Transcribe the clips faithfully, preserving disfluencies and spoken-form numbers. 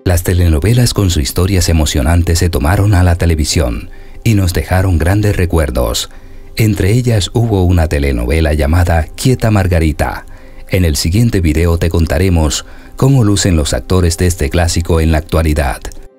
Las telenovelas con sus historias emocionantes se tomaron a la televisión y nos dejaron grandes recuerdos. Entre ellas hubo una telenovela llamada Quieta Margarita. En el siguiente video te contaremos cómo lucen los actores de este clásico en la actualidad.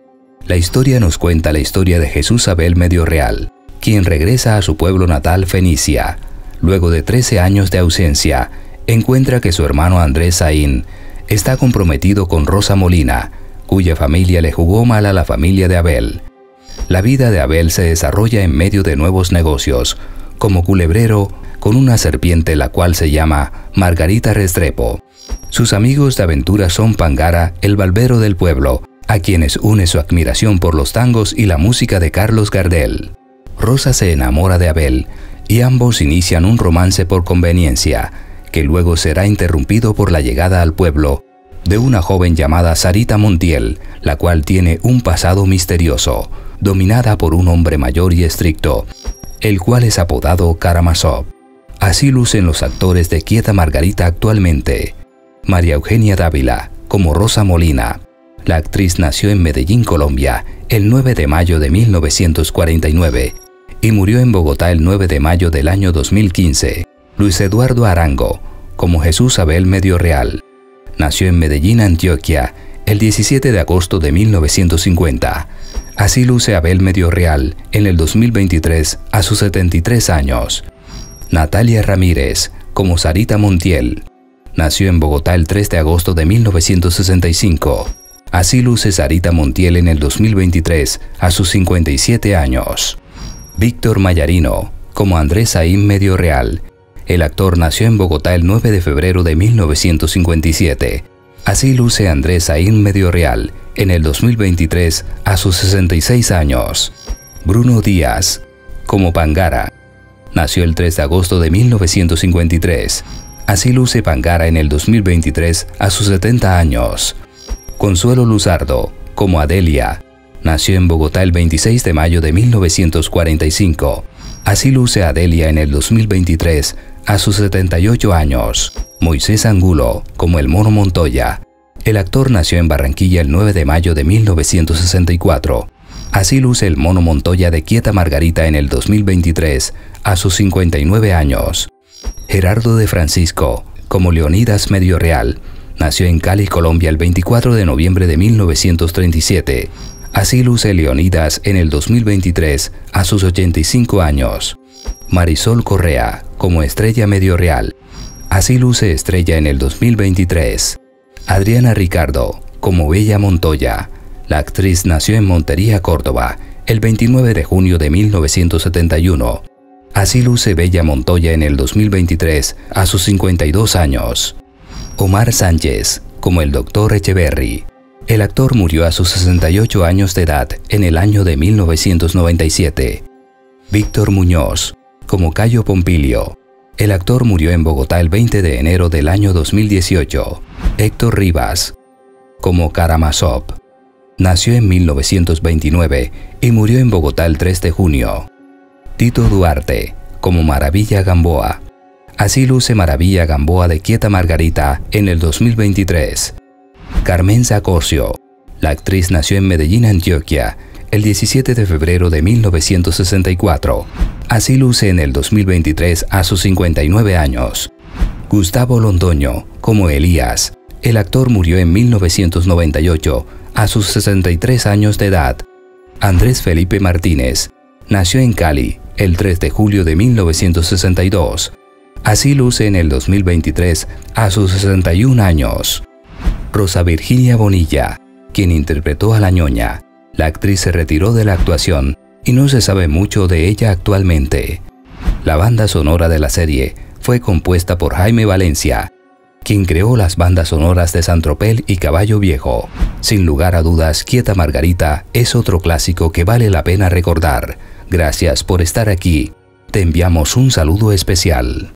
La historia nos cuenta la historia de Jesús Abel Medio Real, quien regresa a su pueblo natal Fenicia. Luego de trece años de ausencia, encuentra que su hermano Andrés Saín está comprometido con Rosa Molina, cuya familia le jugó mal a la familia de Abel. La vida de Abel se desarrolla en medio de nuevos negocios, como culebrero con una serpiente la cual se llama Margarita Restrepo. Sus amigos de aventura son Pangara, el barbero del pueblo, a quienes une su admiración por los tangos y la música de Carlos Gardel. Rosa se enamora de Abel y ambos inician un romance por conveniencia, que luego será interrumpido por la llegada al pueblo de una joven llamada Sarita Montiel, la cual tiene un pasado misterioso, dominada por un hombre mayor y estricto, el cual es apodado Karamazov. Así lucen los actores de Quieta Margarita actualmente. María Eugenia Dávila, como Rosa Molina. La actriz nació en Medellín, Colombia, el nueve de mayo de mil novecientos cuarenta y nueve y murió en Bogotá el nueve de mayo del año dos mil quince. Luis Eduardo Arango, como Jesús Abel Medio Real. Nació en Medellín, Antioquia, el diecisiete de agosto de mil novecientos cincuenta. Así luce Abel Medio Real en el dos mil veintitrés a sus setenta y tres años. Natalia Ramírez, como Sarita Montiel. Nació en Bogotá el tres de agosto de mil novecientos sesenta y cinco. Así luce Sarita Montiel en el dos mil veintitrés a sus cincuenta y siete años. Víctor Mayarino, como Andrés Saín Medio Real. El actor nació en Bogotá el nueve de febrero de mil novecientos cincuenta y siete. Así luce Andrés Saín Medio Real en el dos mil veintitrés a sus sesenta y seis años. Bruno Díaz, como Pangara. Nació el tres de agosto de mil novecientos cincuenta y tres. Así luce Pangara en el dos mil veintitrés a sus setenta años. Consuelo Luzardo, como Adelia. Nació en Bogotá el veintiséis de mayo de mil novecientos cuarenta y cinco. Así luce Adelia en el dos mil veintitrés a sus setenta y ocho años. Moisés Angulo, como el Mono Montoya. El actor nació en Barranquilla el nueve de mayo de mil novecientos sesenta y cuatro. Así luce el Mono Montoya de Quieta Margarita en el dos mil veintitrés a sus cincuenta y nueve años. Gerardo de Francisco, como Leonidas Medio Real. Nació en Cali, Colombia el veinticuatro de noviembre de mil novecientos treinta y siete. Así luce Leonidas en el dos mil veintitrés a sus ochenta y cinco años. Marisol Correa, como Estrella Medio Real. Así luce Estrella en el dos mil veintitrés. Adriana Ricardo, como Bella Montoya. La actriz nació en Montería, Córdoba, el veintinueve de junio de mil novecientos setenta y uno. Así luce Bella Montoya en el dos mil veintitrés a sus cincuenta y dos años. Omar Sánchez, como el Doctor Echeverry. El actor murió a sus sesenta y ocho años de edad en el año de mil novecientos noventa y siete. Víctor Muñoz, como Cayo Pompilio. El actor murió en Bogotá el veinte de enero del año dos mil dieciocho. Héctor Rivas, como Karamazov. Nació en mil novecientos veintinueve y murió en Bogotá el tres de junio. Tito Duarte, como Maravilla Gamboa. Así luce Maravilla Gamboa de Quieta Margarita en el dos mil veintitrés. Carmen Sacorcio. La actriz nació en Medellín, Antioquia, el diecisiete de febrero de mil novecientos sesenta y cuatro. Así luce en el dos mil veintitrés a sus cincuenta y nueve años. Gustavo Londoño, como Elías. El actor murió en mil novecientos noventa y ocho a sus sesenta y tres años de edad. Andrés Felipe Martínez. Nació en Cali el tres de julio de mil novecientos sesenta y dos. Así luce en el dos mil veintitrés a sus sesenta y un años. Rosa Virginia Bonilla, quien interpretó a la Ñoña. La actriz se retiró de la actuación y no se sabe mucho de ella actualmente. La banda sonora de la serie fue compuesta por Jaime Valencia, quien creó las bandas sonoras de San Tropel y Caballo Viejo. Sin lugar a dudas, Quieta Margarita es otro clásico que vale la pena recordar. Gracias por estar aquí. Te enviamos un saludo especial.